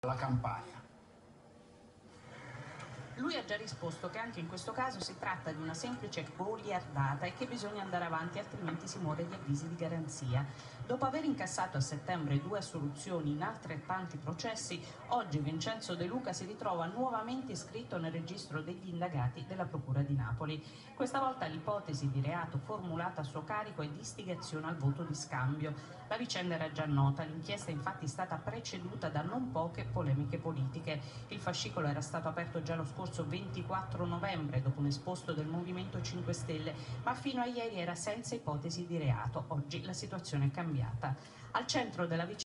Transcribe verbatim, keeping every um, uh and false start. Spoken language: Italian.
la Campania. Lui ha già risposto che anche in questo caso si tratta di una semplice goliardata e che bisogna andare avanti, altrimenti si muore di avvisi di garanzia. Dopo aver incassato a settembre due assoluzioni in altrettanti processi, oggi Vincenzo De Luca si ritrova nuovamente iscritto nel registro degli indagati della Procura di Napoli. Questa volta l'ipotesi di reato formulata a suo carico è di istigazione al voto di scambio. La vicenda era già nota, l'inchiesta infatti è stata preceduta da non poche polemiche politiche. Il fascicolo era stato aperto già lo scorso ventiquattro novembre dopo un esposto del Movimento cinque Stelle, ma fino a ieri era senza ipotesi di reato. Oggi la situazione è cambiata. Al centro della vicenda